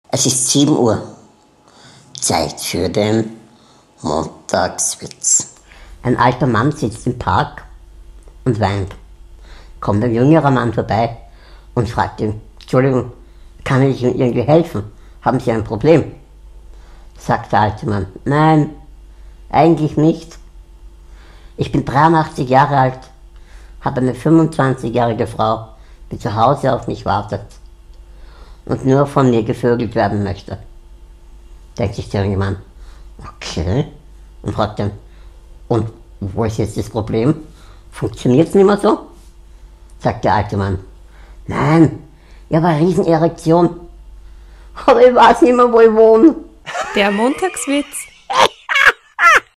Es ist 7 Uhr. Zeit für den Montagswitz. Ein alter Mann sitzt im Park und weint. Kommt ein jüngerer Mann vorbei und fragt ihn: Entschuldigung, kann ich Ihnen irgendwie helfen? Haben Sie ein Problem? Sagt der alte Mann: Nein, eigentlich nicht. Ich bin 83 Jahre alt, habe eine 25-jährige Frau, die zu Hause auf mich wartet und nur von mir gevögelt werden möchte. Denkt sich der junge Mann: Okay. Und fragt dann: Und wo ist jetzt das Problem? Funktioniert es nicht mehr so? Sagt der alte Mann: Nein, ich habe eine Riesenerektion. Aber ich weiß nicht mehr, wo ich wohne. Der Montagswitz.